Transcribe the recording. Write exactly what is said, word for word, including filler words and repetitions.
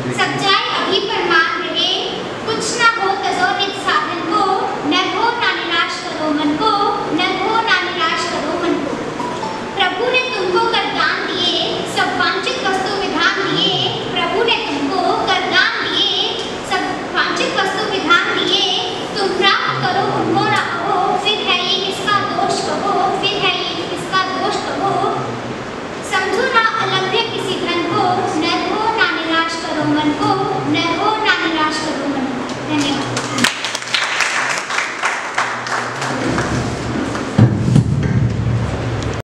सच्चाई अभी प्रमाण रहे, कुछ ना हो तजो निज साधन को, न हो ना निराश करो मन को, न हो ना निराश करो मन को। प्रभु ने तुमको वरदान दिए, सब वांछित वस्तु विधान दिए, प्रभु ने तुमको वरदान दिए, सब वांछित वस्तु विधान दिए, तुम प्राप्त करो उनको ना कहो, फिर है ये किसका दोष कहो, फिर है ये किसका दोष कहो। समझो ना अलग है किसी धन को, न हो ना निराश करो मन को, न हो ना निराश करो